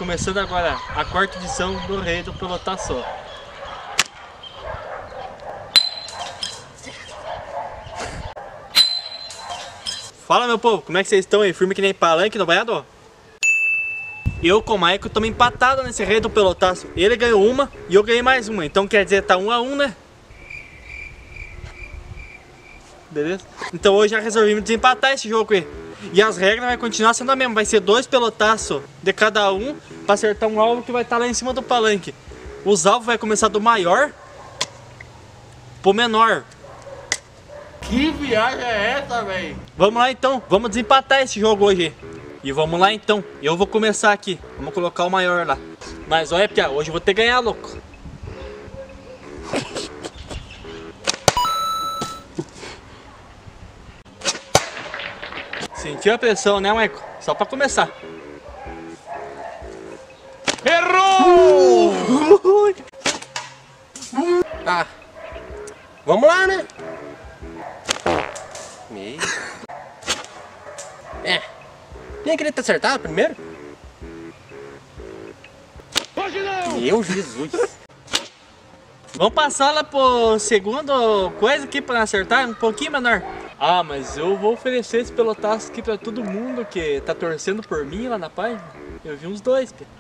começando agora a quarta edição do Rei do Pelotaço. Fala, meu povo, como é que vocês estão aí? Firme que nem palanque no banhado? Eu com o Maico estamos empatados nesse Rei do Pelotaço. Ele ganhou uma e eu ganhei mais uma, então quer dizer, tá 1 a 1, né? Beleza? Então hoje já resolvemos desempatar esse jogo aí. E as regras vai continuar sendo a mesma, vai ser 2 pelotaços de cada um para acertar um alvo que vai estar lá em cima do palanque. Os alvos vai começar do maior pro menor. Que viagem é essa, velho? Vamos lá então, vamos desempatar esse jogo hoje. E vamos lá então, eu vou começar aqui. Vamos colocar o maior lá. Mas olha, Pia, hoje eu vou ter que ganhar, louco. Sentiu a pressão, né, Maico? Só pra começar. Errou! Ah, vamos lá, né? Quem queria ter acertado primeiro? Hoje não! Meu Jesus! Vamos passar lá pro segundo coisa aqui pra acertar, um pouquinho menor. Ah, mas eu vou oferecer esse pelotaço aqui pra todo mundo que tá torcendo por mim lá na página. Eu vi uns 2, Pia.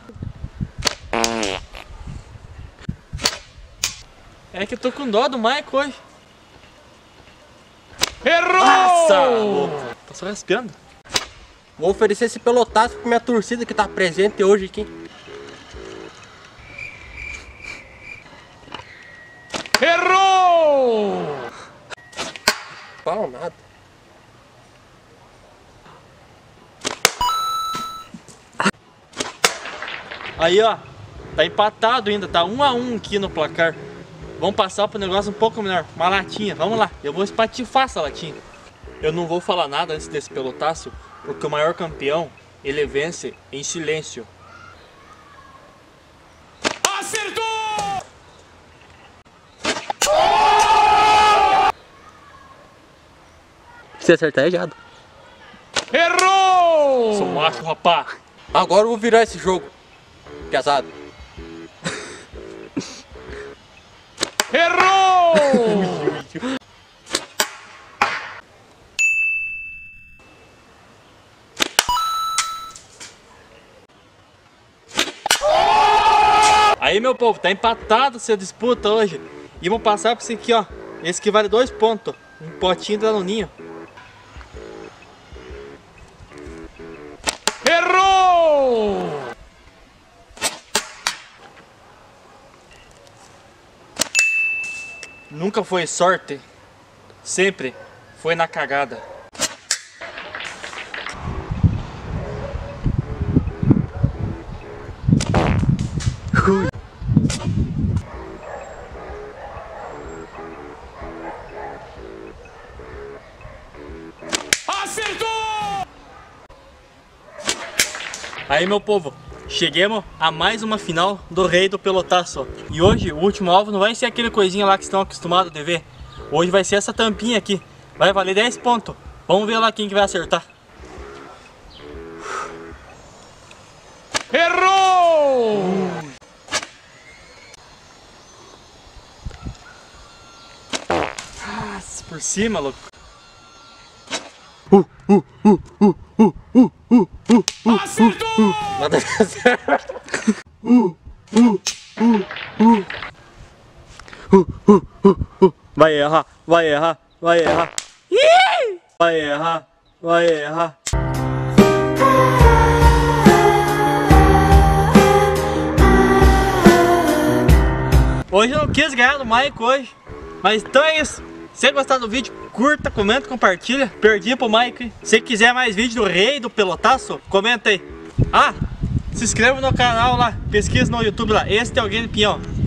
É que eu tô com dó do Maico hoje. Errou! Nossa! Louco. Tô só raspando. Vou oferecer esse pelotaço pra minha torcida que tá presente hoje aqui. Errou! Fala nada. Aí, ó. Tá empatado ainda, tá 1 a 1 aqui no placar. Vamos passar pro negócio um pouco melhor. Uma latinha, vamos lá. Eu vou espatifar essa latinha. Eu não vou falar nada antes desse pelotaço, porque o maior campeão, ele vence em silêncio. Acertou! Se acertar é jado. Errou! Sou macho, rapá. Agora eu vou virar esse jogo. Pesado. Errou! Aí, meu povo, tá empatado essa disputa hoje. E vamos passar pra esse aqui, ó. Esse que vale 2 pontos. Um potinho da Danoninho. Errou! Nunca foi sorte. Sempre foi na cagada. Acertou! Aí, meu povo, chegamos a mais uma final do Rei do Pelotaço. E hoje o último alvo não vai ser aquele coisinha lá que estão acostumados a ver. Hoje vai ser essa tampinha aqui. Vai valer 10 pontos. Vamos ver lá quem que vai acertar. Errou! Nossa, por cima, louco. Acertou! Nada certo. Vai errar, vai errar, vai errar. Vai errar, vai errar. Hoje eu não quis ganhar do Maico hoje. Mas então é isso. Se gostar do vídeo, curta, comenta, compartilha. Perdi pro Maico, hein? Se quiser mais vídeo do Rei do Pelotaço, comenta aí. Ah, se inscreva no canal lá. Pesquisa no YouTube lá. Esse é o Game Pinhão.